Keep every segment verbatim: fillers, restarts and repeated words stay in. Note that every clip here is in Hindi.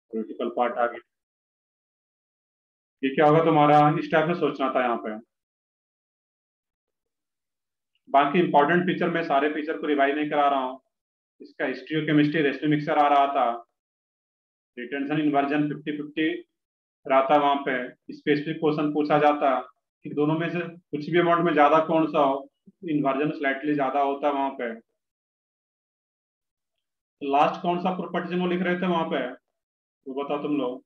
क्रिटिकल पार्ट आ गया। ये क्या होगा तुम्हारा, इस टाइप में सोचना था यहाँ पे। बाकी इंपॉर्टेंट फीचर मैं सारे फीचर को रिवाइज नहीं करा रहा हूँ। इसका हिस्ट्री केमिस्ट्री रेशनल मिक्सर आ रहा था, रिटेंशन इन्वर्जन फिफ्टी फिफ्टी रहा था वहां पे। स्पेसिफिक क्वेश्चन पूछा जाता कि दोनों में से कुछ भी अमाउंट में ज्यादा कौन सा हो, इन्वर्जन स्लाइटली ज्यादा होता वहां पे। लास्ट कौन सा प्रॉपर्टीज वो लिख रहे थे वहां पे, वो बताओ तुम लोग।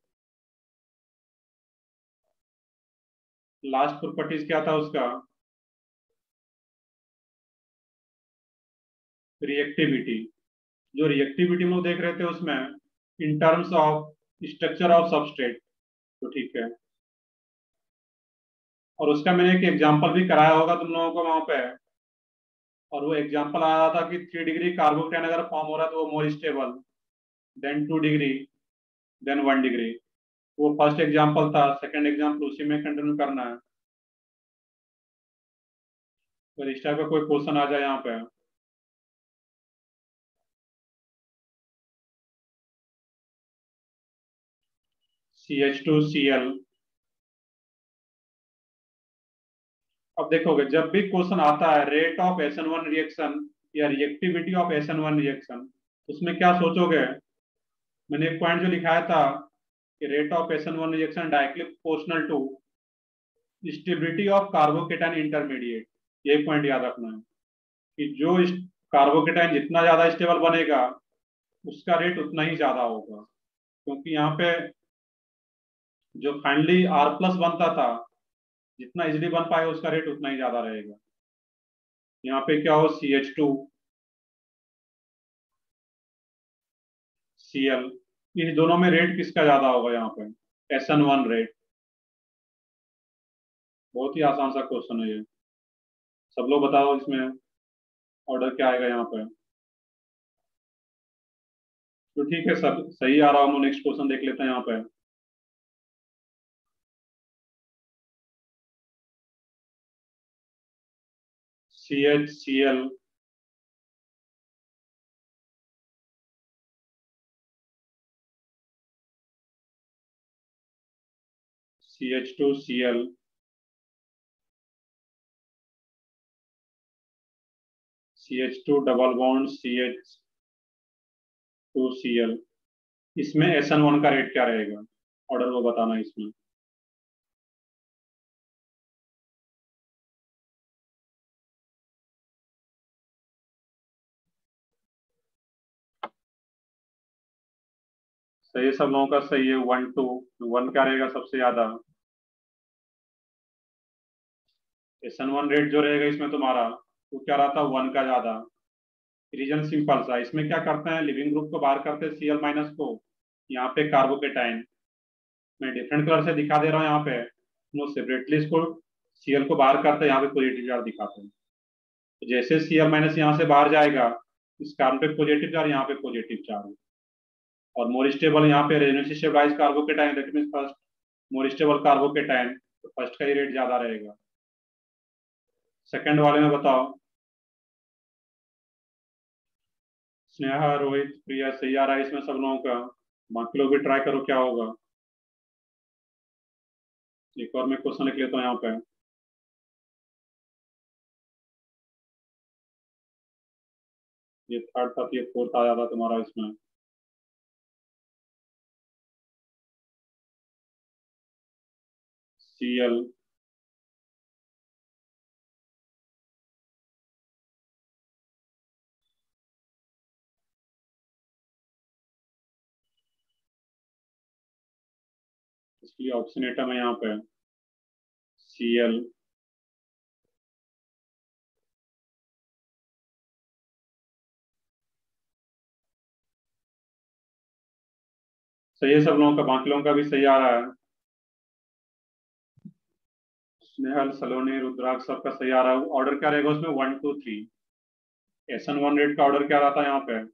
लास्ट प्रॉपर्टीज क्या था उसका? रिएक्टिविटी। जो रिएक्टिविटी में देख रहे थे उसमें in terms of structure of substrate, तो ठीक है। और उसका मैंने एक एग्जांपल भी कराया होगा तुम लोगों को वहां पे। और वो एग्जांपल आ रहा था कि थ्री डिग्री कार्बोकेटाइन अगर फॉर्म हो रहा है तो वो more stable than two degree than one degree. वो फर्स्ट एग्जांपल था, सेकंड एग्जांपल उसी में कंटिन्यू करना है। तो इस टाइप का कोई क्वेश्चन आ जाए यहाँ पे। C H two C L. अब देखोगे जब भी क्वेश्चन आता है rate of S N one reaction या reactivity of S N one reaction, उसमें क्या सोचोगे? मैंने एक पॉइंट जो लिखाया था कि rate of S N one reaction directly proportional to stability of carbocation intermediate. ये पॉइंट याद रखना है कि जो कार्बोकेटाइन जितना ज्यादा स्टेबल बनेगा उसका रेट उतना ही ज्यादा होगा, क्योंकि यहाँ पे जो फाइनली आर प्लस बनता था जितना इजिली बन पाएगा उसका रेट उतना ही ज्यादा रहेगा। यहाँ पे क्या हो, C H two C L, इन दोनों में रेट किसका ज्यादा होगा? यहाँ पे एस एन वन रेट। बहुत ही आसान सा क्वेश्चन है ये। सब लोग बताओ इसमें ऑर्डर क्या आएगा यहाँ पे। तो ठीक है, सब सही आ रहा हूँ। नेक्स्ट क्वेश्चन देख लेते हैं यहाँ पे। C H C L C H two C L C H two double bond C H two C L, इसमें एस एन वन का रेट क्या रहेगा? ऑर्डर वो बताना इसमें। सही है, सब लोगों का सही है। वन टू वन क्या रहेगा सबसे ज्यादा? एस एन वन रेट जो रहेगा इसमें तुम्हारा, वो क्या रहा था? वन का ज्यादा। रीजन सिंपल सा, इसमें क्या करते हैं, लिविंग ग्रुप को बाहर करते हैं सी एल माइनस को। यहाँ पे कार्बोकेटाइन मैं डिफरेंट कलर से दिखा दे रहा हूँ यहाँ पे। नो सेपरेटली इसको सी एल को बाहर करते हैं, यहाँ पे पॉजिटिव चार्ज दिखाते हैं। तो जैसे सी एल माइनस यहाँ से बाहर जाएगा, इस कार्बन पे पॉजिटिव चार्ज, यहाँ पे पॉजिटिव चार्ज। और मोर स्टेबल यहाँ पे resonance stabilize carbocation, that means first more stable carbocation, तो फर्स्ट का ही रेट ज्यादा रहेगा। सेकंड वाले में बताओ। स्नेहा, रोहित, प्रिया, सही आ रहा है इसमें सब लोगों का। बाकी लोग भी ट्राई करो क्या होगा। एक और मैं क्वेश्चन लिख लेता हूँ यहाँ पे। ये थर्ड था तो ये फोर्थ आ जाता तुम्हारा इसमें। सी एल इसलिए ऑप्शन एटम है यहाँ पे, सी एल। सही है सब लोगों का, बाकी लोगों का भी सही आ रहा है। स्नेहल, सलोनी, रुद्राक्ष सबका सही आ रहा है। ऑर्डर क्या रहेगा उसमें? One two three. S N one rate का ऑर्डर क्या रहा था यहाँ पे?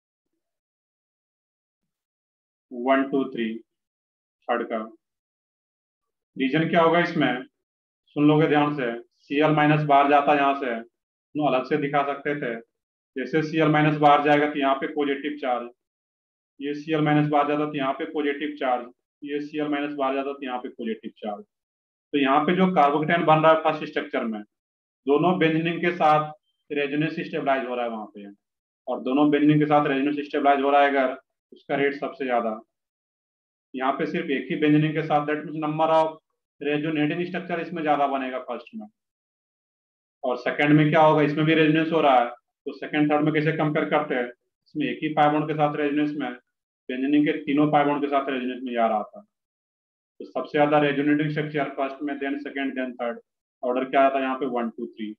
वन टू थ्री, थर्ड का। रीजन क्या होगा इसमें? सुन लोगे ध्यान से। सी एल माइनस बाहर जाता यहाँ से, नो अलग से दिखा सकते थे। जैसे सी एल माइनस बाहर जाएगा तो यहाँ पे पॉजिटिव चार्ज, ये सी एल माइनस बाहर जाता तो यहाँ पे पॉजिटिव चार्ज, ये सी एल माइनस बाहर जाता तो यहाँ पे पॉजिटिव चार्ज। तो यहाँ पे जो कार्बोकेटाइन बन रहा है फर्स्ट स्ट्रक्चर में, दोनों बेंजीन के साथ रेजोनेंस स्टेबलाइज हो रहा है वहां पे, और दोनों बेंजीन के साथ रेजोनेंस स्टेबलाइज हो रहा है अगर, उसका रेट सबसे ज्यादा। यहाँ पे सिर्फ एक ही बेंजीन के साथ, that means number of resonating structure इसमें ज्यादा बनेगा फर्स्ट में। और सेकंड में क्या होगा, इसमें भी रेजोनेंस हो रहा है, तो सेकंड थर्ड में कैसे कंपेयर करते हैं, इसमें एक ही पाई बॉन्ड के साथ रेजोनेंस में, बेंजीन के तीनों पाई बॉन्ड के साथ रेजोनेंस में आ रहा था। तो सबसे ज्यादा रेजोनेटिंग स्ट्रक्चर फर्स्ट में, then second, then third. Order क्या आता है यहाँ पे, वन टू थ्री।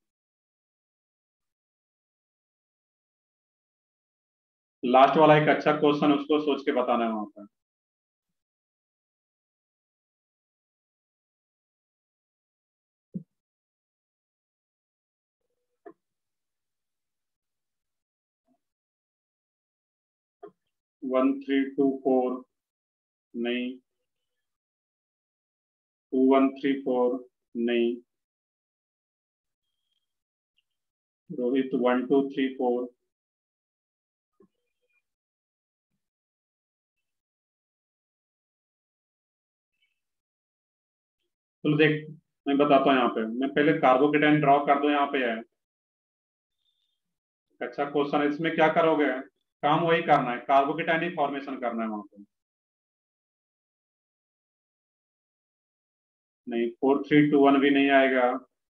लास्ट वाला एक अच्छा क्वेश्चन, उसको सोच के बताना है वहां पर। वन थ्री टू फोर नहीं, टू वन थ्री फोर नहीं, Rohit one two three four. चलो देख, मैं बताता हूँ यहाँ पे, मैं पहले कार्बोकेटाइन ड्रॉ कर दो यहाँ पे है। अच्छा क्वेश्चन है, इसमें क्या करोगे, काम वही करना है, कार्बोकेटाइन ही फॉर्मेशन करना है वहां पे। नहीं, फोर थ्री टू वन भी नहीं आएगा।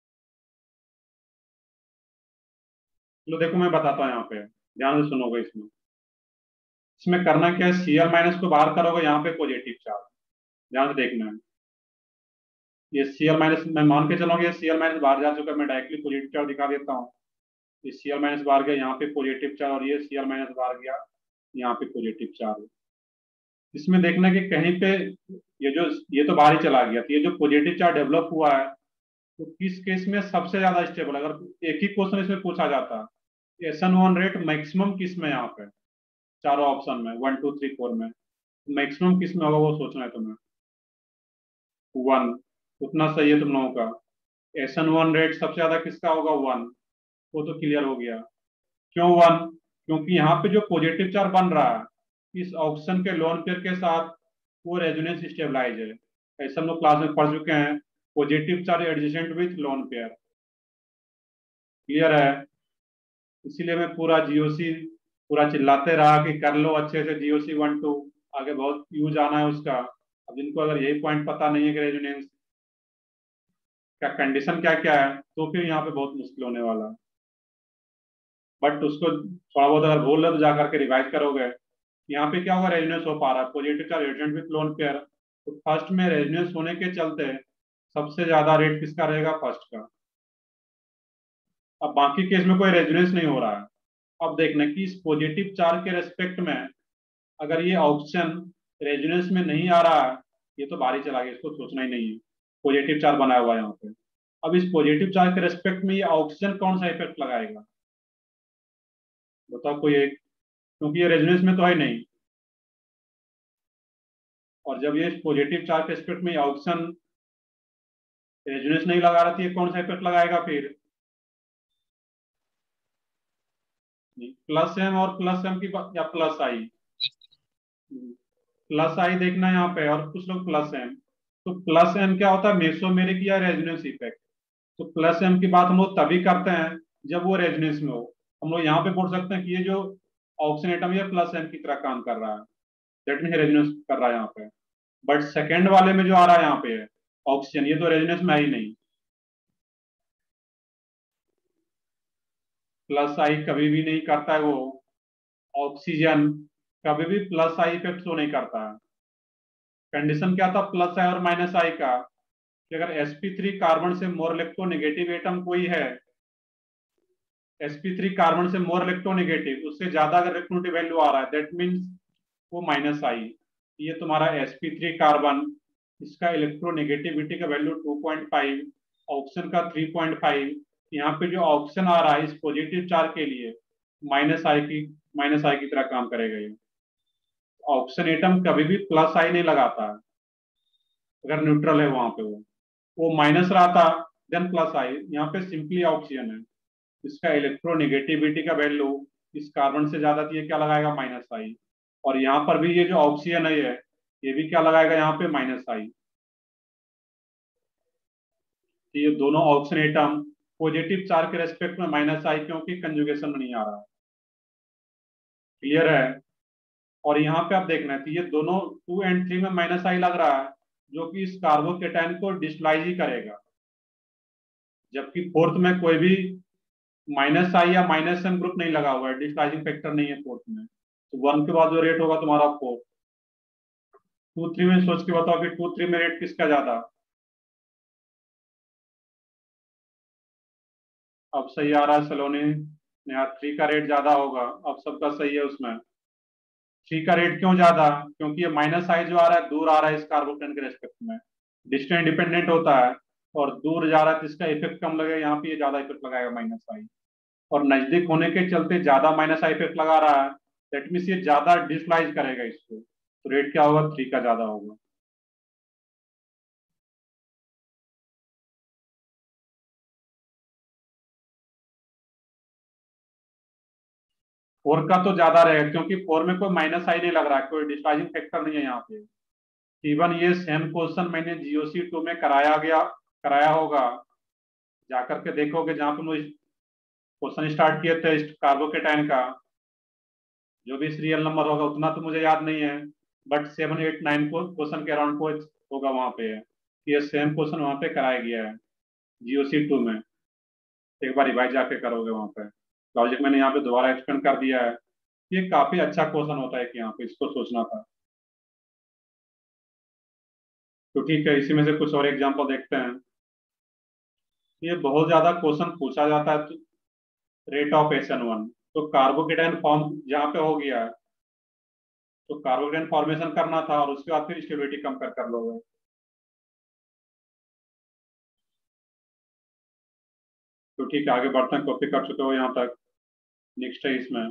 चलो देखो मैं बताता हूँ यहाँ पे, ध्यान से सुनोगे। इसमें इसमें करना क्या है, सी एल माइनस को बाहर करोगे, यहाँ पे पॉजिटिव चार्ज, ध्यान से देखना है। ये सी एल माइनस मैं मान के चलूंगा, ये सी एल माइनस बाहर जा चुका है, मैं डायरेक्टली पॉजिटिव चार्ज दिखा देता हूँ। ये सी एल माइनस बाहर गया, यहाँ पे पॉजिटिव चार्ज, और ये सी एल माइनस बाहर गया, यहाँ पे पॉजिटिव चार्ज। इसमें देखना कि कहीं पे ये जो, ये तो बाहर ही चला गया, तो ये जो पॉजिटिव चार्ज डेवलप हुआ है, तो किस केस में सबसे ज्यादा स्टेबल, अगर एक ही क्वेश्चन इसमें पूछा जाता, S N one rate maximum किस में, यहाँ पे चारों ऑप्शन में, वन टू थ्री फोर में मैक्सिमम किस में होगा, वो सोचना है तुम्हें। वन, उतना सही है तुम लोगों का। एस एन वन रेट सबसे ज्यादा किसका होगा, वन। वो तो क्लियर हो गया। क्यों वन, क्योंकि यहाँ पे जो पॉजिटिव चार्ज बन रहा है इस ऑक्सीजन के लोन पेयर के साथ, वो रेजोनेंस स्टेबलाइज है। ऐसा हम लोग क्लास में पढ़ चुके हैं, positive charge adjacent with lone pair. Clear है। इसीलिए मैं पूरा जीओसी पूरा चिल्लाते रहा कि कर लो अच्छे से जीओसी वन टू, आगे बहुत यूज आना है उसका। अब जिनको अगर यही पॉइंट पता नहीं है कि रेजोनेंस का कंडीशन क्या क्या है, तो फिर यहाँ पे बहुत मुश्किल होने वाला है। बट उसको थोड़ा बहुत अगर भूल लो तो जाकर के रिवाइज करोगे। यहाँ पे क्या होगा, रेजोनेंस हो पा रहा है, positive charge adjacent with lone pair, तो फर्स्ट में रेजोनेंस होने के चलते सबसे ज्यादा रेट किसका रहेगा, फर्स्ट का। अब बाकी केस में कोई रेजोनेंस नहीं हो रहा है। अब देखना कि इस पॉजिटिव चार्ज के रेस्पेक्ट में अगर ये ऑप्शन रेजोनेंस में नहीं आ रहा है, ये तो बाहर ही चला गया, इसको सोचना ही नहीं है, पॉजिटिव चार्ज बनाया हुआ है यहाँ पे। अब इस पॉजिटिव चार्ज के रेस्पेक्ट में ये ऑक्सीजन कौन सा इफेक्ट लगाएगा, बताओ कोई एक, क्योंकि ये रेजोनेंस में तो है नहीं। और जब ये पॉजिटिव चार्ज के रेस्पेक्ट में ऑक्सीजन रेजोनेंस नहीं लगा रहा, तो ये कौन सा इफेक्ट लगाएगा फिर, प्लस एम और प्लस एम की बात- या प्लस आई, प्लस आई देखना है यहाँ पे, और कुछ लोग प्लस एम। तो प्लस एम क्या होता है, मेसोमेरिक या रेजोनेंस इफेक्ट। तो प्लस एम की बात हम लोग तभी करते हैं जब वो रेजोनेंस में हो। हम लोग यहाँ पे बोल सकते हैं कि ये जो ऑक्सीजन एटम ये प्लस एम की तरह काम कर रहा है, दैट मीन रेजोनेंस कर रहा है यहाँ पे। बट सेकेंड वाले में जो आ रहा है यहाँ पे ऑक्सीजन, ये तो रेजोनेंस में है ही नहीं। प्लस आई कभी भी नहीं करता है वो, ऑक्सीजन कभी भी प्लस आई इफेक्ट शो नहीं करता है। कंडीशन क्या था प्लस आई और माइनस आई का, कि अगर एस पी थ्री कार्बन से मोर इलेक्ट्रोनेगेटिव एटम कोई है, एस पी थ्री कार्बन से मोर इलेक्ट्रोनेगेटिव, उससे ज्यादा अगर इलेक्ट्रोनेगेटिव वैल्यू आ रहा है, दैट मीन्स वो माइनस आई। ये तुम्हारा एस पी थ्री कार्बन, इसका इलेक्ट्रोनेगेटिविटी का value two point five, oxygen का थ्री पॉइंट फाइव। यहाँ पे जो ऑक्सीजन आ रहा है इस पॉजिटिव चार्ज के लिए, माइनस आई की माइनस आई की तरह काम करेगा ये। ऑक्सीजन एटम कभी भी प्लस आई नहीं लगाता है अगर न्यूट्रल है वहां पे, वो वो माइनस रहा था, देन प्लस आई। यहाँ पे सिंपली ऑक्सीजन है, इसका इलेक्ट्रोनेगेटिविटी का वैल्यू इस कार्बन से ज्यादा थी, ये क्या लगाएगा, माइनस आई। और यहाँ पर भी ये जो ऑक्सीजन है ये भी क्या लगाएगा यहाँ पे, माइनस आई। तो ये दोनों ऑक्सीजन एटम पॉजिटिव चार्ज के रेस्पेक्ट में माइनस आई, क्योंकि कंजुगेशन में नहीं आ रहा। क्लियर है। और यहाँ पे आप देखना है तो ये दोनों टू एंड थ्री में माइनस आई लग रहा है, जो कि इस कार्बोकेटाइन को डिस्टलाइज ही करेगा, जबकि फोर्थ में कोई भी माइनस आई या माइनस एन ग्रुप नहीं लगा हुआ है, डिस्टलाइजिंग फैक्टर नहीं है फोर्थ में। तो वन के बाद जो रेट होगा तुम्हारा फोर। टू थ्री में सोच के बताओ कि टू थ्री में रेट किसका ज्यादा। अब सही आ रहा है सलोनी, यहाँ थ्री का रेट ज्यादा होगा, अब सबका सही है उसमें। थ्री का रेट क्यों ज्यादा, क्योंकि ये माइनस आई जो आ रहा है दूर आ रहा है इस कार्बोकेटाइन के रेस्पेक्ट में, डिस्टेंस डिपेंडेंट होता है, और दूर जा रहा है तो इसका इफेक्ट कम लगेगा, यहाँ पे ये ज्यादा इफेक्ट लगाएगा माइनस आई। और नजदीक होने के चलते ज्यादा माइनस आई इफेक्ट लगा रहा है, दैट मीन्स ये ज्यादा डिस्लाइज करेगा इसको, तो रेट क्या होगा, थ्री का ज्यादा होगा। फोर का तो ज्यादा रहेगा, क्योंकि फोर में कोई माइनस आई नहीं लग रहा है, कोई डिस्लाइजिंग फैक्टर नहीं है यहाँ पे। इवन ये सेम क्वेश्चन मैंने जीओसी टू में कराया गया, कराया होगा, जाकर के देखोगे जहाँ पे क्वेश्चन स्टार्ट किए थे कार्बोकेटाइन का, जो भी सीरियल नंबर होगा उतना तो मुझे याद नहीं है, बट सेवन एट नाइन को क्वेश्चन के अराउंड को होगा वहां पे है। ये सेम क्वेश्चन वहां पे कराया गया है जीओसी टू में। एक बार रिवाइज जाके करोगे वहां पे, लॉजिक मैंने यहाँ पे दोबारा एक्सप्लेन कर दिया है। ये काफी अच्छा क्वेश्चन होता है कि यहाँ पे इसको सोचना था। तो ठीक है, इसी में से कुछ और एग्जांपल देखते हैं। ये बहुत ज्यादा क्वेश्चन पूछा जाता है, rate of S N one. तो कार्बोकेटाइन फॉर्म जहाँ पे हो गया, तो कार्बोकेटाइन फॉर्मेशन करना था और उसके बाद फिर स्टेबिलिटी कंपेयर कर लोगे। तो ठीक है, आगे बढ़ते हैं, कॉपी कर चुके हो यहाँ तक। नेक्स्ट है इसमें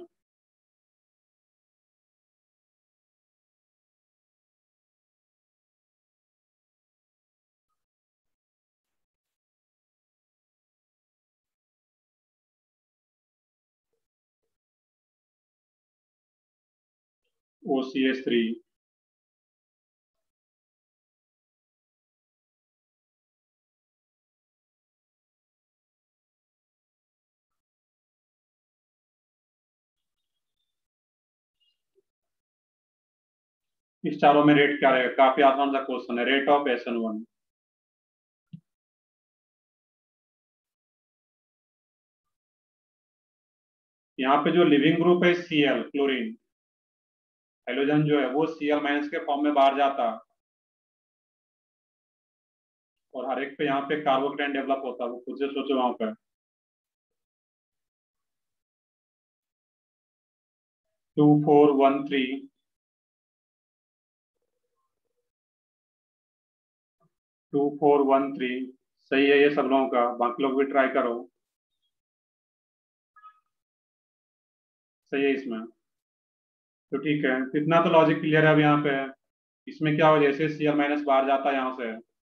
ओ सी एस थ्री। इस चारों में रेट क्या रहेगा, काफी आसान सा क्वेश्चन है, rate of S N one. यहाँ पे जो लिविंग ग्रुप है सी एल क्लोरीन, हाइड्रोजन जो है वो सी एल माइनस के फॉर्म में बाहर जाता, और हर एक पे यहाँ पे कार्बोकेटाइन डेवलप होता है, वो खुद से सोचो वहां पे। Two four one three. Two four one three. सही है ये सब लोगों का, बाकी लोग भी ट्राई करो। सही है इसमें। तो ठीक है, तो इतना तो लॉजिक क्लियर है अब यहाँ पे। इसमें क्या हो, जैसे सी एल माइनस बाहर जाता है यहाँ से,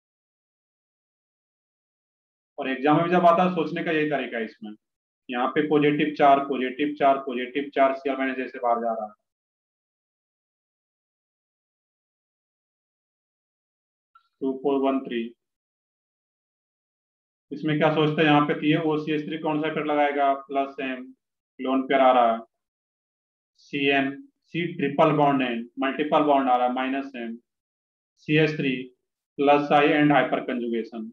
और एग्जाम में भी जब आता है सोचने का यही तरीका है इसमें। यहाँ पे पॉजिटिव चार पॉजिटिव चार पॉजिटिव चार सी एल माइनस जैसे बाहर जा रहा है। Two four one three. इसमें क्या सोचते हैं, यहाँ पे थी ओ सी एस थ्री कौन सा पेयर लगाएगा, प्लस एम, लोन पेयर आ रहा है, C N, C triple bond N, multiple bond आ रहा है, minus M, C S three, plus I and hyperconjugation.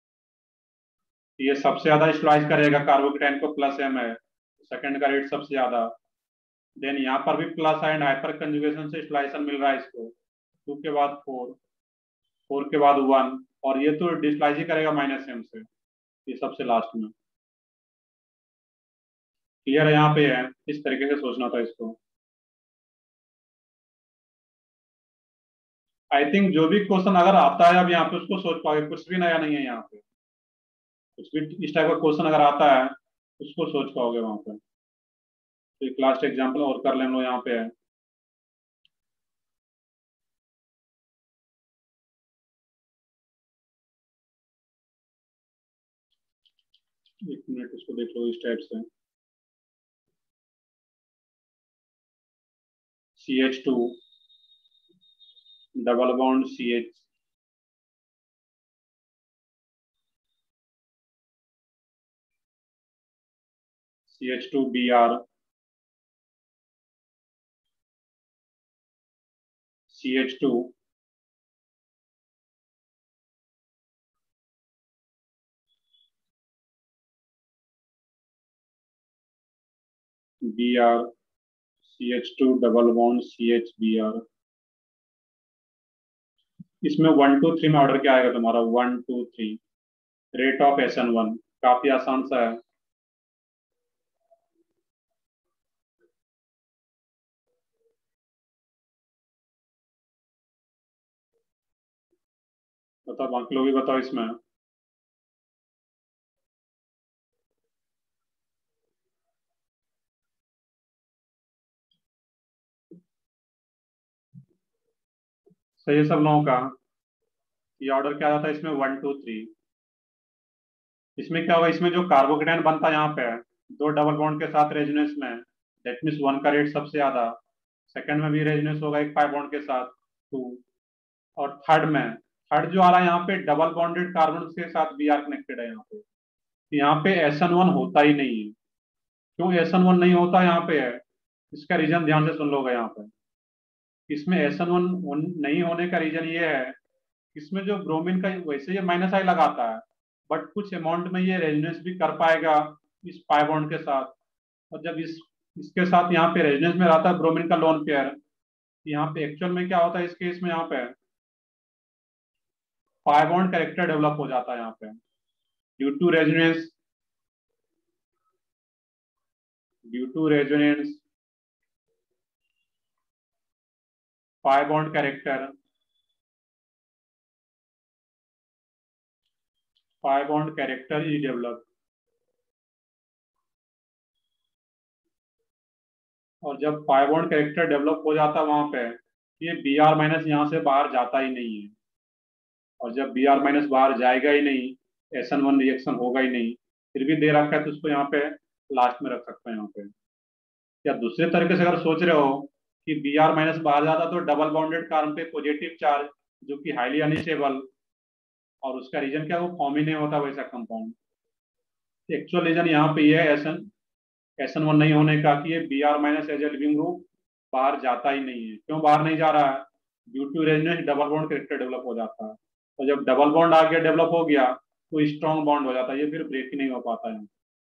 ये सबसे ज्यादा स्टोराइज करेगा कार्बोकेटाइन को, प्लस एम है, सेकंड का रेट सबसे ज्यादा। देन यहाँ पर भी plus I and hyperconjugation से स्टोराइजेशन मिल रहा है इसको। टू के बाद फोर, फोर के बाद वन, और ये तो डिस्लाइज ही करेगा माइनस एम से, ये सबसे लास्ट में। क्लियर है यहाँ पे है, इस तरीके से सोचना था इसको। आई थिंक जो भी क्वेश्चन अगर आता है अब यहाँ पे उसको सोच पाओगे, कुछ भी नया नहीं है यहाँ पे। कुछ भी इस टाइप का क्वेश्चन अगर आता है उसको सोच पाओगे वहां पे। तो एक लास्ट एग्जांपल और कर लें हम लोग यहाँ पे है। एक मिनट इसको देख लो इस टाइप से। C H two double bond C H C H two B R C H two B R C H two double bond C H B R. इसमें वन टू थ्री में ऑर्डर क्या आएगा तुम्हारा? One two three. Rate of S N one काफी आसान सा है। बताओ, बाकी लोग भी बताओ इसमें। सही है सब लोगों का। ये ऑर्डर क्या आता है इसमें? One two three. इसमें क्या होगा? इसमें जो कार्बोकेटाइन बनता है यहाँ पे दो डबल बॉन्ड के साथ रेजोनेंस में, दैट मीन्स वन का रेट सबसे ज्यादा। सेकंड में भी रेजोनेंस होगा एक फाइव बॉन्ड के साथ, टू। और थर्ड में, थर्ड जो आ रहा है यहाँ पे डबल बॉन्डेड कार्बन के साथ बी आर कनेक्टेड है यहाँ पे। यहाँ पे एस एन वन होता ही नहीं है। क्यों एस एन वन नहीं होता यहाँ पे है? इसका रीजन ध्यान से सुन लोगे यहाँ पे। इसमें एस एन वन नहीं होने का रीजन ये है, इसमें जो ब्रोमीन का वैसे ये माइनस आई लगाता है, बट कुछ अमाउंट में ये रेजोनेंस भी कर पाएगा इस पाई बॉन्ड के साथ। और जब इस इसके साथ यहाँ पे रेजोनेंस में रहता है ब्रोमीन का लोन पेयर, यहाँ पे एक्चुअल में क्या होता है इस केस में? यहाँ पे पाई बॉन्ड कैरेक्टर डेवलप हो जाता है यहाँ पे due to resonance due to resonance pi bond character pi bond character is develop. और जब पाई बॉन्ड कैरेक्टर डेवलप हो जाता है वहां पे, ये बी आर माइनस यहाँ से बाहर जाता ही नहीं है। और जब बी आर माइनस बाहर जाएगा ही नहीं, एस एन वन रिएक्शन होगा ही नहीं, फिर भी दे रखा है तो उसको यहाँ पे लास्ट में रख सकते हैं यहाँ पे। या दूसरे तरीके से अगर सोच रहे हो कि बी आर माइनस बाहर जाता तो डबल बॉन्डेड कार्बन पे पॉजिटिव चार्ज जो कि हाईली अनस्टेबल, और उसका रीजन क्या, वो फॉर्म ही नहीं होता वैसा कंपाउंड। एक्चुअल रीजन यहाँ पे ये है S N S N one नहीं होने का कि ये B R minus as a leaving group बाहर जाता ही नहीं है। क्यों बाहर नहीं जा रहा है? Due to resonance double bond character develop हो जाता है। और जब डबल बॉन्ड आ गया, डेवलप हो गया, तो स्ट्रॉन्ग बॉन्ड हो जाता है, ये फिर ब्रेक ही नहीं हो पाता है।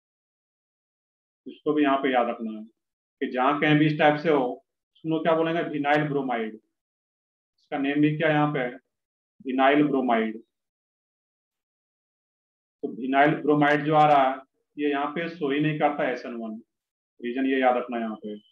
इसको भी यहाँ पे याद रखना है कि जहाँ कहीं भी इस टाइप से हो, उसको क्या बोलेंगे? Vinyl bromide. इसका नेम भी क्या है यहाँ पे? Vinyl bromide. तो विनाइल ब्रोमाइड जो आ रहा है, ये यहाँ पे सो ही नहीं करता एस एन वन। रीजन ये याद रखना है यहाँ पे।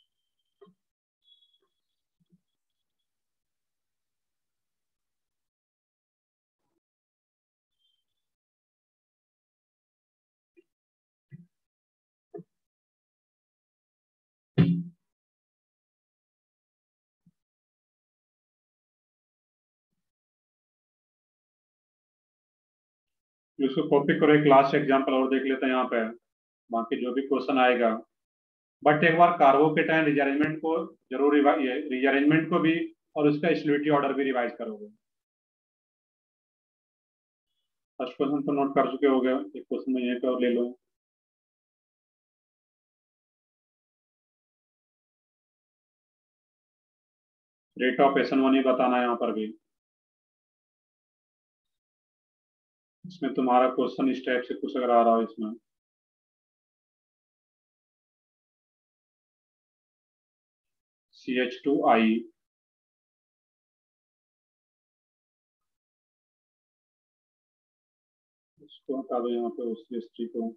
इसको कॉपी करो, एक लास्ट एग्जांपल और देख लेते हैं यहाँ पे, बाकी जो भी क्वेश्चन आएगा। बट एक बार कार्बोकेटाइन रिअरेंजमेंट को जरूर रिअरेंजमेंट को भी और उसका स्टेबिलिटी ऑर्डर भी रिवाइज करोगे। फर्स्ट क्वेश्चन तो नोट कर चुके होगे, एक क्वेश्चन में यहीं पे और ले लो। Rate of S N one ही बताना है यहाँ पर भी। इसमें तुम्हारा क्वेश्चन इस टाइप से कुछ अगर आ रहा हो इसमें, सी एच टू आई इसको हटा दो यहाँ पे, उस हिस्ट्री को।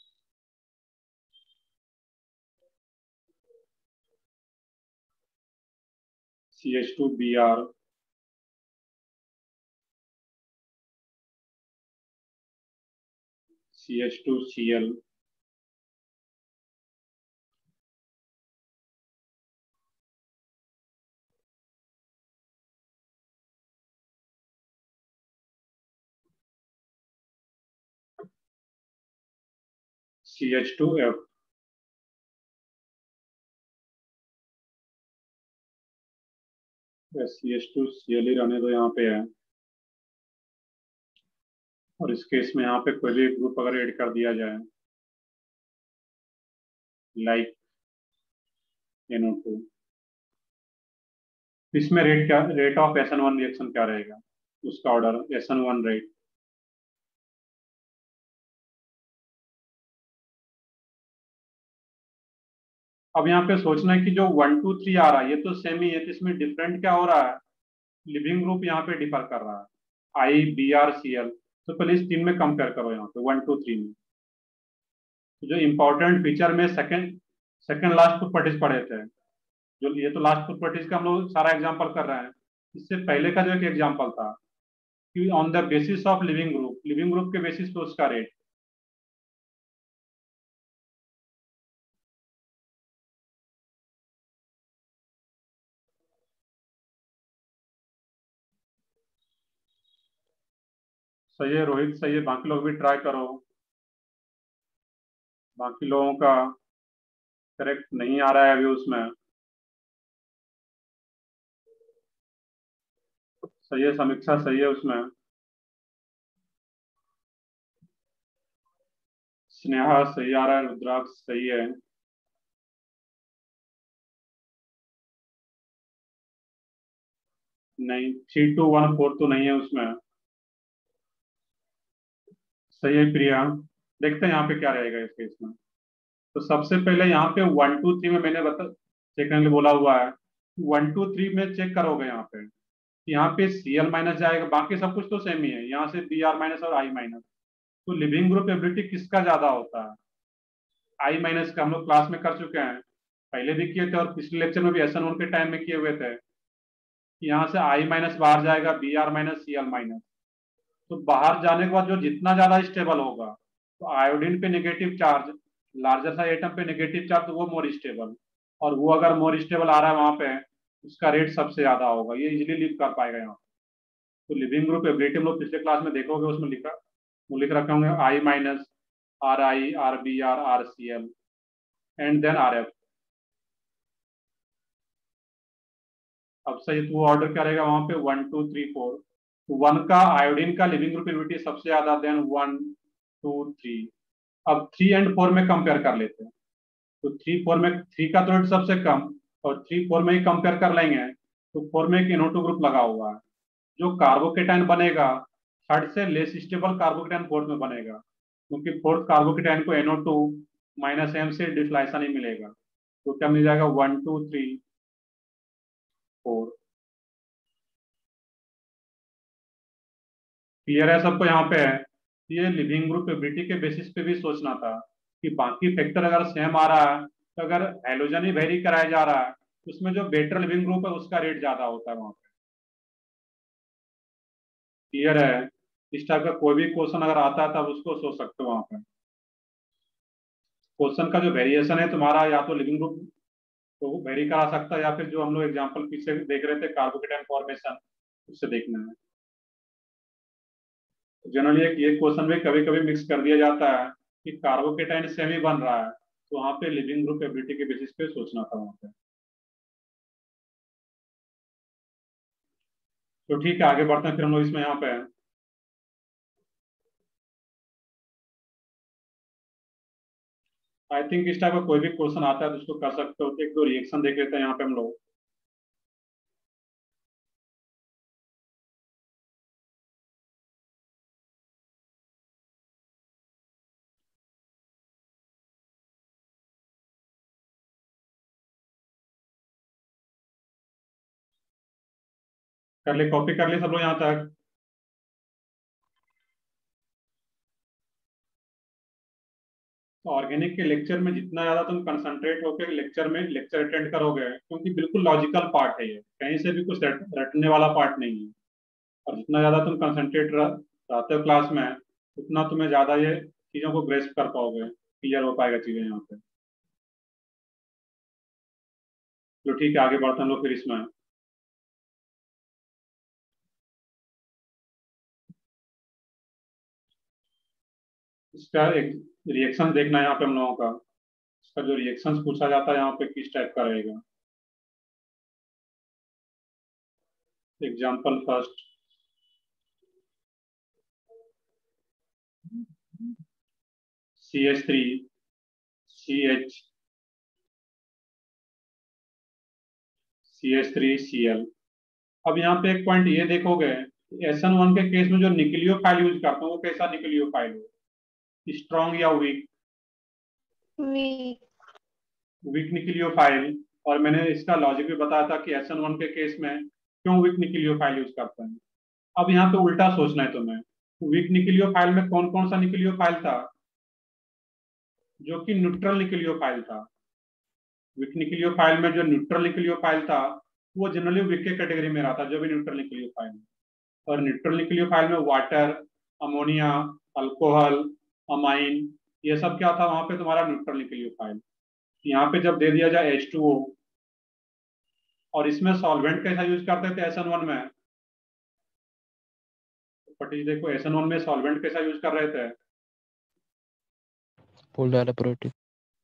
C H two B R C H two C L C H two F S C H two C L ही रहने दो यहाँ पे है। और इस केस में यहाँ पे कोई भी ग्रुप अगर ऐड कर दिया जाए, लाइक एन ओ टू, इसमें रेट क्या, rate of S N one reaction क्या रहेगा, उसका order S N one rate. अब यहाँ पे सोचना है कि जो वन टू थ्री आ रहा है ये तो सेम ही है, तो इसमें डिफरेंट क्या हो रहा है, लिविंग ग्रुप यहाँ पे डिफर कर रहा है, I B R C L. तो पहले इस तीन में कंपेयर करो, यहाँ पे वन टू थ्री में। तो जो इंपॉर्टेंट फीचर में सेकंड सेकंड लास्ट प्रॉपर्टीज पढ़े थे, जो ये तो लास्ट प्रॉपर्टीज का हम लोग सारा एग्जांपल कर रहे हैं। इससे पहले का जो एक एग्जांपल था कि on the basis of living group, living group के बेसिस पे उसका रेट। सही है रोहित, सही है, बाकी लोग भी ट्राई करो। बाकी लोगों का करेक्ट नहीं आ रहा है अभी उसमें। सही है, समीक्षा सही है उसमें। स्नेहा सही आ रहा है, रुद्राक्ष सही है। नहीं, थ्री टू वन फोर तो नहीं है उसमें। सही है प्रिया। देखते हैं यहाँ पे क्या रहेगा इस केस में। तो सबसे पहले यहाँ पे वन टू थ्री में मैंने बता चेक करने के लिए बोला हुआ है। वन टू थ्री में चेक करोगे यहाँ पे, यहाँ पे सी एल माइनस जाएगा, बाकी सब कुछ तो सेम ही है, यहाँ से बी आर माइनस और आई माइनस। तो लिविंग ग्रुप एबिलिटी किसका ज्यादा होता है, आई माइनस का। हम लोग क्लास में कर चुके हैं, पहले भी किए थे और पिछले लेक्चर में भी एस एन वन के टाइम में किए हुए थे कि यहाँ से आई माइनस बाहर जाएगा, B R minus C L minus. तो बाहर जाने के बाद जो जितना ज्यादा स्टेबल होगा, तो आयोडीन पे negative charge, larger size atom पे नेगेटिव चार्ज, तो वो मोर स्टेबल। और वो अगर मोर स्टेबल आ रहा है वहां पे, उसका रेट सबसे ज्यादा होगा, ये इजिली लिव कर पाएगा यहाँ। तो लिविंग ग्रुप एबिलिटी हम लोग पिछले क्लास में देखोगे, उसमें लिखा वो लिख रखे होंगे I minus, R I, R B R, R C L, and then R F. अब सही, तो वो ऑर्डर क्या रहेगा वहां पे, वन टू थ्री फोर। तो वन का आयोडीन का लिविंग ग्रुप एबिलिटी सबसे ज्यादा, देन वन टू थ्री। अब थ्री एंड फोर में कंपेयर कर लेते हैं। तो थ्री फोर में थ्री का तो रेट सबसे कम, और थ्री फोर में ही कंपेयर कर लेंगे। तो फोर में एक इनोटो ग्रुप लगा हुआ है, जो कार्बोकेटाइन बनेगा थर्ड से लेस स्टेबल कार्बोकेटाइन फोर्थ में बनेगा, क्योंकि फोर्थ कार्बोकेटाइन को N O two minus M से डिस्लाइसन ही मिलेगा। तो क्या मिल जाएगा, one two three four. Clear है सबको यहाँ पे है। ये लिविंग ग्रुप एबिलिटी के बेसिस पे भी सोचना था कि बाकी फैक्टर अगर सेम आ रहा है, तो अगर हेलोजन ही वेरी कराया जा रहा है, तो उसमें जो बेटर लिविंग ग्रुप है उसका रेट ज्यादा होता है वहां पे। क्लियर है। इस टाइप का कोई भी क्वेश्चन अगर आता है तब उसको सोच सकते हो वहां पे। क्वेश्चन का जो वेरिएशन है तुम्हारा, या तो लिविंग ग्रुप को वेरी करा सकता है, या फिर जो हम लोग एग्जांपल पीछे देख रहे थे कार्बोकेटाइन फॉर्मेशन, उससे देखना है। जनरली एक ये क्वेश्चन में कभी कभी मिक्स कर दिया जाता है कि कार्बोकेटाइन सेमी बन रहा है, तो वहां पे लिविंग ग्रुप एबिलिटी के बेसिस पे सोचना था वहां पे। तो ठीक है, आगे बढ़ते हैं फिर हम लोग इसमें यहाँ पे। आई थिंक इस टाइप का कोई भी क्वेश्चन आता है तो उसको कर सकते हो। एक दो रिएक्शन देख लेते हैं यहाँ पे हम लोग। कर ले, कॉपी कर ले सब लोग यहाँ तक। तो ऑर्गेनिक के लेक्चर में जितना ज्यादा तुम कंसंट्रेट होकर लेक्चर में लेक्चर अटेंड करोगे, क्योंकि बिल्कुल लॉजिकल पार्ट है ये, कहीं से भी कुछ रट, रटने वाला पार्ट नहीं है। और जितना ज्यादा तुम कंसंट्रेट रहते हो क्लास में, उतना तुम्हें ज्यादा ये चीजों को ग्रेस्प कर पाओगे, क्लियर हो पाएगा चीजें यहाँ पे। तो ठीक है, आगे बढ़ते हैं हम लोग फिर इसमें। इसका एक रिएक्शन देखना है यहाँ पे हम लोगों का। इसका जो रिएक्शन पूछा जाता है यहाँ पे किस टाइप का रहेगा। Example first, C H three C H C H three C L. अब यहाँ पे एक पॉइंट ये देखोगे, एस एन वन के केस में जो न्यूक्लियोफाइल यूज करता हूँ वो कैसा न्यूक्लियोफाइल हो, स्ट्रॉन्ग या वीक? वीक। Weak nucleophile. और मैंने इसका लॉजिक भी बताया था कि एस एन वन के केस में क्यों वीक न्यूक्लियोफाइल यूज करते हैं। अब यहाँ पे उल्टा सोचना है तुम्हें, वीक न्यूक्लियोफाइल में कौन कौन सा न्यूक्लियोफाइल था जो कि न्यूट्रल न्यूक्लियोफाइल था। वीक न्यूक्लियोफाइल में जो न्यूट्रल न्यूक्लियोफाइल था वो जनरली वीक के कैटेगरी में रहा था, जो भी न्यूट्रल न्यूक्लियोफाइल। और न्यूट्रल न्यूक्लियोफाइल में वाटर, अमोनिया, अल्कोहल, अमाइन, ये सब क्या था वहां पे तुम्हारा न्यूट्रल न्यूक्लियोफाइल। यहाँ पे जब दे दिया जाए एच टू ओ, और इसमें सॉल्वेंट कैसा यूज करते थे एस एन वन में, बट ये देखो एस एन वन में सॉल्वेंट कैसा यूज कर रहे थे, polar aprotic.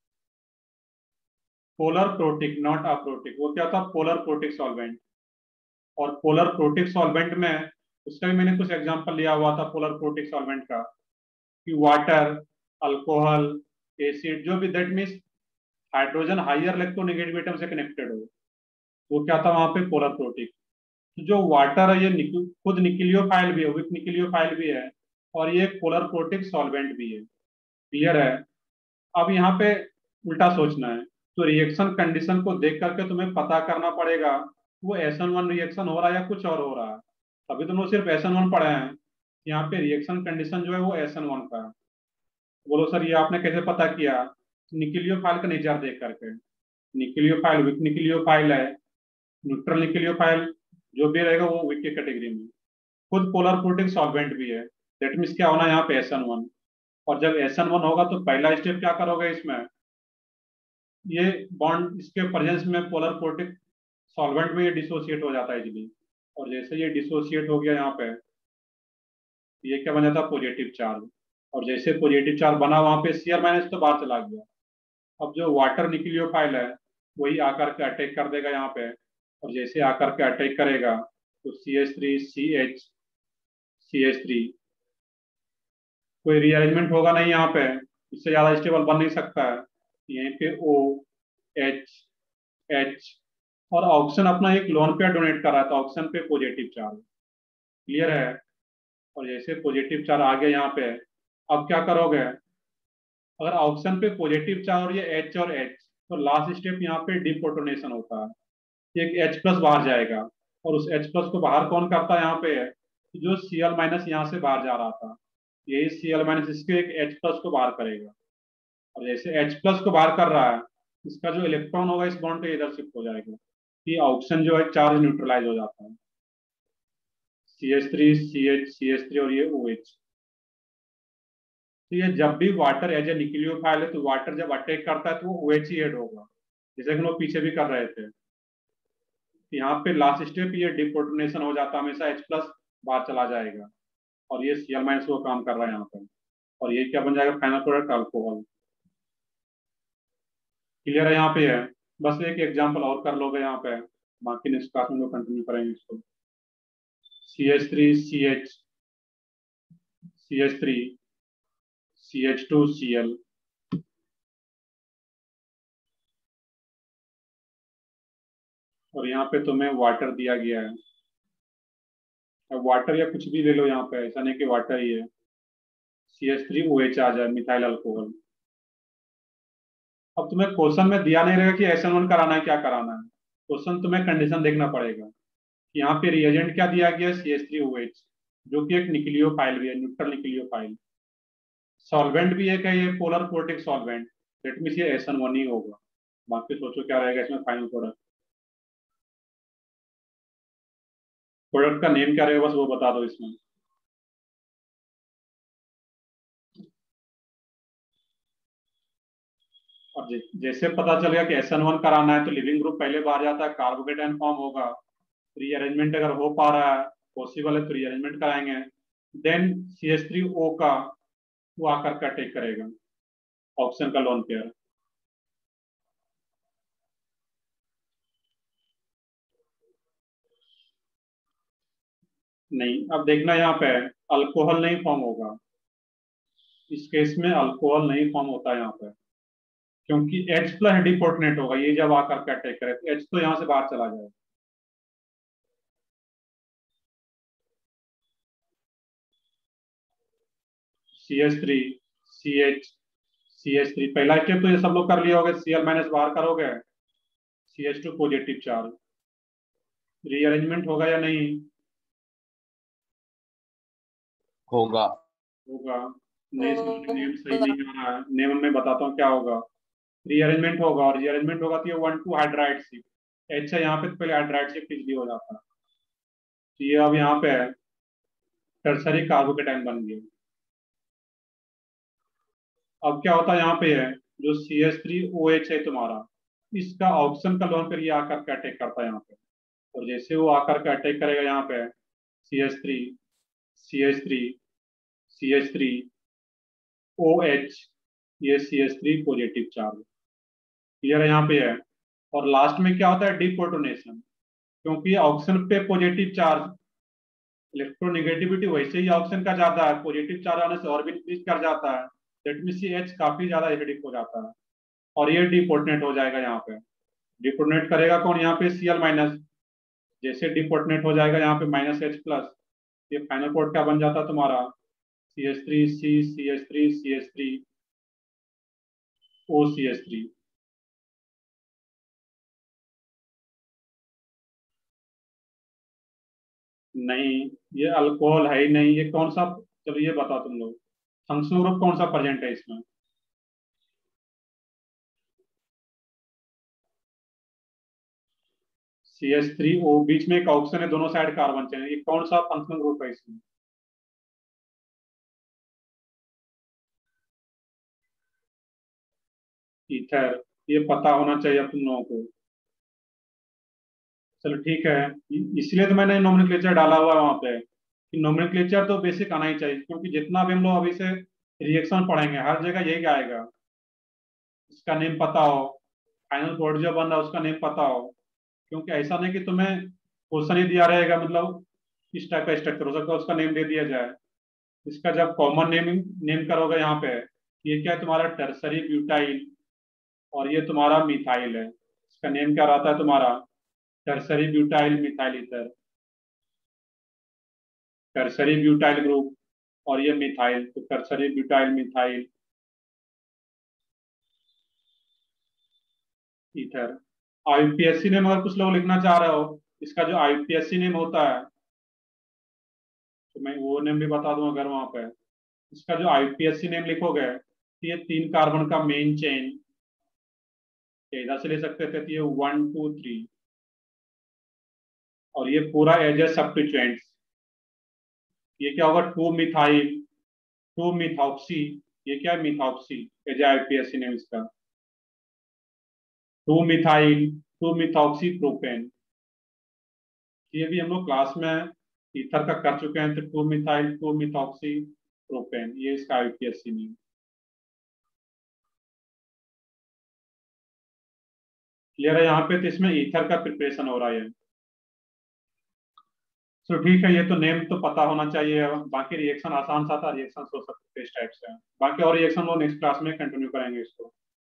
Polar protic, not aprotic. वो क्या था, पोलर प्रोटिक सॉल्वेंट। और पोलर प्रोटिक सॉल्वेंट में उसका भी मैंने कुछ एग्जांपल लिया हुआ था पोलर प्रोटिक सॉल्वेंट का, कि वाटर, अल्कोहल, एसिड, जो भी that means hydrogen higher electronegative atom से कनेक्टेड हो, वो क्या था वहां पे, पोलर प्रोटिक। तो जो वाटर है ये निक- खुद निक्लियोफाइल भी है, विक निक्लियोफाइल भी है, और ये एक पोलर प्रोटिक सॉल्वेंट भी है। क्लियर है? अब यहाँ पे उल्टा सोचना है, तो रिएक्शन कंडीशन को देख करके तुम्हें पता करना पड़ेगा वो एस एन वन रिएक्शन हो रहा है या कुछ और हो रहा है। अभी तुम लोग सिर्फ एस एन वन पढ़े हैं, यहाँ पे रिएक्शन कंडीशन जो है वो एस एन वन का है। बोलो सर ये आपने कैसे पता किया? निक्लियोफाइल का नेचर देख करके। निक्लियोफाइल विक निक्लियोफाइल है, न्यूट्रल निक्लियोफाइल जो भी रहेगा वो विक की कैटेगरी में, खुद पोलर प्रोटिक सॉल्वेंट भी है। दैट मीन्स क्या होना है यहाँ पे, एस एन वन। और जब एस एन वन होगा तो पहला स्टेप क्या करोगे इसमें, ये बॉन्ड इसके प्रेजेंस में पोलर प्रोटिक सॉल्वेंट में ये डिसोसिएट हो जाता है इजीली। और जैसे ये डिसोसिएट हो गया यहाँ पे, ये क्या बन जाता है, पॉजिटिव चार्ज। और जैसे पॉजिटिव चार्ज बना वहां पे सी आर माइनस तो बाहर चला गया। अब जो वाटर निक्लियोफाइल है वही आकर के अटैक कर देगा यहाँ पे, और जैसे आकर के अटैक करेगा तो C H three C H C H three, कोई रीअरेंजमेंट होगा नहीं यहाँ पे, इससे ज्यादा स्टेबल बन नहीं सकता है। यहीं पे ओ एच एच, और ऑक्सीजन अपना एक लोन पेयर डोनेट कर रहा था, ऑक्सीजन पे पॉजिटिव चार्ज। क्लियर है? और जैसे पॉजिटिव चार्ज आ गया यहाँ पे, अब क्या करोगे, अगर ऑक्सीजन पे पॉजिटिव चार्ज और ये एच और एच, तो लास्ट स्टेप यहाँ पे डिप्रोटोनेशन होता है, एक एच प्लस बाहर जाएगा। और उस एच प्लस को बाहर कौन करता है यहाँ पे, जो सी एल माइनस यहाँ से बाहर जा रहा था, यही सी एल माइनस इसके एक एच प्लस को बाहर करेगा। और जैसे एच प्लस को बाहर कर रहा है, इसका जो इलेक्ट्रॉन होगा इस बॉन्ड पे इधर शिफ्ट हो जाएगा, कि ऑक्सीजन जो है चार्ज न्यूट्रलाइज हो जाता है, C H three C H C H three और ये ओ एच। तो ये जब भी वाटर एज ए न्यूक्लियोफाइल है तो वाटर जब अटैक करता है तो वो OH ही ऐड होगा, जैसे कि हम लोग पीछे भी कर रहे थे। यहाँ पे लास्ट स्टेप ये डिप्रोटोनेशन हो जाता है, हमेशा H प्लस बाहर चला जाएगा, और ये Cl माइनस वो काम कर रहा है यहाँ पे, और ये क्या बन जाएगा, फाइनल प्रोडक्ट अल्कोहल। क्लियर है? यहाँ पे है, बस एक एग्जाम्पल और कर लोगे यहाँ पे, बाकी नेक्स्ट क्लास में लोग कंटिन्यू करेंगे इसको। C H three C H C H three C H two C L. और यहाँ पे तुम्हें वाटर दिया गया है, अब वाटर या कुछ भी ले लो यहाँ पे, ऐसा नहीं कि वाटर ही है, C H three O H आ जाए, मिथाइल अल्कोहल। अब तुम्हें क्वेश्चन में दिया नहीं रहेगा कि एस एन वन कराना है क्या कराना है, क्वेश्चन तुम्हें कंडीशन देखना पड़ेगा कि यहाँ पे रिएजेंट क्या दिया गया है, C H three O H, जो कि एक निक्लियोफाइल भी है, न्यूट्रल निक्लियोफाइल। सॉल्वेंट भी है क्या, ये polar protic solvent, that means ये एस एन वन ही होगा। बाकी सोचो क्या रहेगा इसमें फाइनल प्रोडक्ट, प्रोडक्ट का नेम क्या रहेगा बस वो बता दो इसमें। और जैसे पता चल गया कि एस एन वन कराना है तो लिविंग ग्रुप पहले बाहर जाता है, कार्बोकेटाइन फॉर्म होगा, रीअरेंजमेंट अगर हो पा रहा है, पॉसिबल है तो रीअरेंजमेंट कराएंगे, then C H three O का वो आकर का टेक करेगा ऑक्सीजन का लोन पेयर। नहीं, अब देखना यहाँ पे अल्कोहल नहीं फॉर्म होगा, इस केस में अल्कोहल नहीं फॉर्म होता है यहाँ पे, क्योंकि H प्लस डिपोर्टनेट होगा, ये जब आकर के अटैक करे तो H तो यहाँ से बाहर चला जाएगा। C H three C H C H three पहला स्टेप तो ये सब लोग कर लिया होगा, Cl माइनस बाहर करोगे, C H two positive charge, rearrangement होगा या नहीं? होगा होगा। नहीं, इसमें नेम सही नहीं आ रहा है, नेम में बताता हूँ क्या होगा। रीअरेंजमेंट होगा, और रीअरेंजमेंट होगा तो ये one two hydride shift, H है यहाँ पे तो पहले हाइड्राइड शिफ्ट इजली हो जाता है, तो ये अब यहाँ पे टर्सरी कार्बोकेटाइन बन गया। अब क्या होता है यहाँ पे है, जो C H three O H है तुम्हारा, इसका ऑक्सीजन का लोन पर ये आकर के अटैक करता है यहाँ पे, और जैसे वो आकर के अटैक करेगा यहाँ पे C H three C H three C H three O H, ये C H three positive charge, clear है यहाँ पे है। और लास्ट में क्या होता है, डिप्रोटोनेशन, क्योंकि ऑक्सीजन पे पॉजिटिव चार्ज, इलेक्ट्रोनेगेटिविटी वैसे ही ऑक्सीजन का ज्यादा है, पॉजिटिव चार्ज आने से और भी इंक्रीज कर जाता है, दैट मींस ये H काफी ज्यादा एसिडिक हो जाता है, और ये डिपोर्टनेट हो जाएगा यहाँ पे। डिपोर्टनेट करेगा कौन, यहाँ पे Cl माइनस, जैसे डिपोर्टनेट हो जाएगा यहाँ पे माइनस H प्लस, ये फाइनल कोड क्या बन जाता है तुम्हारा, C H three C C H three C H three O C H three. नहीं, ये अल्कोहल है ही नहीं, ये कौन सा, चलो ये बताओ तुम लोग, फंक्शनल ग्रुप कौन सा प्रेजेंट है इसमें? सी एच थ्री ओ, बीच में एक ऑक्सीजन है, दोनों साइड कार्बन चेन है, ये कौन सा फंक्शनल ग्रुप है इसमें? ईथर, ये पता होना चाहिए तुम लोगों को। चलो ठीक है, इसलिए तो मैंने नोमेनक्लेचर डाला हुआ है वहां पे, कि नोमेनक्लेचर तो बेसिक आना ही चाहिए, क्योंकि जितना भी हम लोग अभी से रिएक्शन पढ़ेंगे हर जगह यही आएगा, इसका नेम पता हो, फाइनल प्रोडक्ट जो बन रहा है उसका नेम पता हो, क्योंकि ऐसा नहीं कि तुम्हें क्वेश्चन ही दिया रहेगा, मतलब इस टाइप का स्ट्रक्चर हो सकता है उसका नेम दे दिया जाए, इसका जब कॉमन नेमिंग नेम करोगे यहाँ पे, ये क्या है तुम्हारा टर्सरी ब्यूटाइल, और ये तुम्हारा मिथाइल है, इसका नेम क्या रहता है तुम्हारा, tertiary butyl methyl ether, tertiary butyl group, और ये मिथाइल, तो tertiary butyl methyl ether. I P S C name अगर कुछ लोग लिखना चाह रहे हो, इसका जो I P S C name होता है, तो मैं वो नेम भी बता दूं अगर वहां पे, इसका जो I P S C name लिखोगे, तो ये तीन कार्बन का मेन चेन, इधर से ले सकते थे, तो ये वन टू थ्री, और ये पूरा एज ए सब्स्टिट्यूएंट्स, ये क्या होगा, टू मिथाइल टू मिथॉक्सी, ये क्या है methoxy, as I P S C name इसका, two methyl two methoxy propane, ये भी हम लोग क्लास में ईथर का कर चुके हैं, तो two methyl two methoxy propane, ये इसका I P S C name, clear है यहाँ पे, तो इसमें ईथर का प्रिपरेशन हो रहा है। तो ठीक है, ये तो नेम तो पता होना चाहिए, बाकी रिएक्शन आसान सा था, रिएक्शन हो सकते इस टाइप से, बाकी और रिएक्शन वो नेक्स्ट क्लास में कंटिन्यू करेंगे इसको।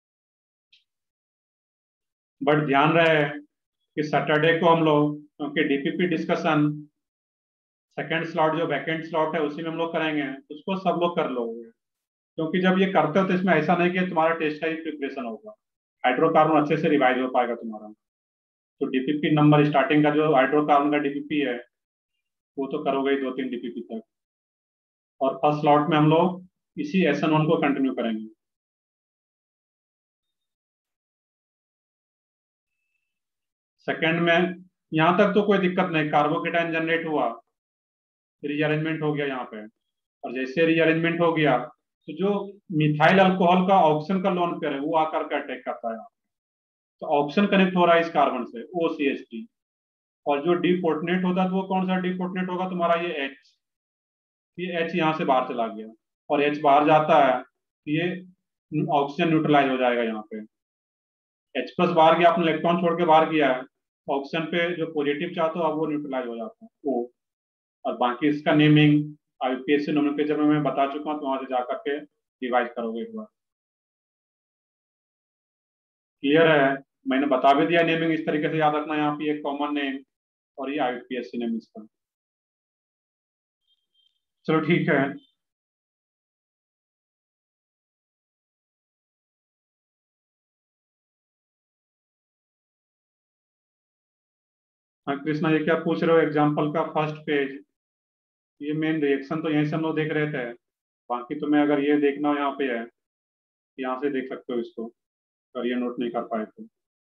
बट ध्यान रहे कि सैटरडे को हम लोग, क्योंकि D P P discussion second slot जो वैकेंट स्लॉट है उसी में हम लोग करेंगे, उसको सब लोग कर लोगे, क्योंकि जब ये करते हो तो इसमें ऐसा नहीं कि तुम्हारा टेस्ट का ही प्रिपरेशन होगा, हाइड्रोकार्बन अच्छे से रिवाइज हो पाएगा तुम्हारा, तो D P P number starting का जो हाइड्रोकार्बन का डी पी पी है वो तो करोगे ही दो तीन डी पी पी तक, और फर्स्ट स्लॉट में हम लोग इसी एस एन वन को कंटिन्यू करेंगे। सेकेंड में यहाँ तक तो कोई दिक्कत नहीं, कार्बोकेटाइन जनरेट हुआ, रीअरेंजमेंट हो गया यहाँ पे, और जैसे रीअरेंजमेंट हो गया तो जो मिथाइल अल्कोहल का ऑक्सीजन का लोन पेयर है वो आकर के अटैक करता है, तो ऑक्सीजन कनेक्ट हो रहा है इस कार्बन से ओ सी एच टी, और जो डिपोर्टनेट होता है तो वो कौन सा डिपोर्टनेट होगा तुम्हारा, ये H, ये H यहाँ से बाहर चला गया, और H बाहर जाता है तो ये ऑक्सीजन न्यूट्रलाइज हो जाएगा यहाँ पे, H प्लस बाहर गया, आपने इलेक्ट्रॉन छोड़ के बाहर किया है, ऑक्सीजन पे जो पॉजिटिव चार्ज हो अब वो न्यूट्रलाइज हो जाता है O, और बाकी इसका नेमिंग आईयूपीएसी नोमेनक्लेचर में मैं बता चुका हूँ, तो वहां से जा करके रिवाइज करोगे एक बार। क्लियर है? मैंने बता भी दिया नेमिंग इस तरीके से याद रखना, यहाँ पे एक कॉमन नेम और ये आईयूपीएसी नेम इसका। चलो ठीक है। हाँ कृष्णा, ये क्या पूछ रहे हो? एग्जाम्पल का फर्स्ट पेज, ये मेन रिएक्शन तो यहीं से हम लोग देख रहे थे। बाकी तुम्हें अगर ये देखना हो यहाँ पे है, यहाँ से देख सकते हो इसको, अगर ये नोट नहीं कर पाए तो।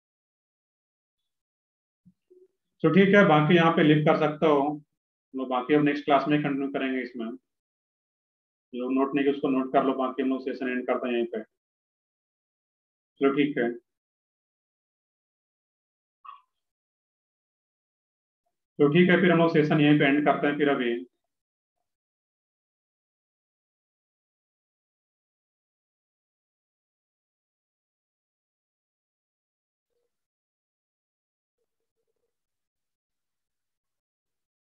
तो ठीक है, बाकी यहाँ पे लिख कर सकते हो लोग। बाकी अब नेक्स्ट क्लास में कंटिन्यू करेंगे इसमें। जो नोट नहीं किया उसको नोट कर लो, बाकी हम लोग सेशन एंड करते हैं यहीं पे। चलो ठीक है। तो ठीक है, फिर हम लोग सेशन यहीं पे एंड करते हैं फिर अभी।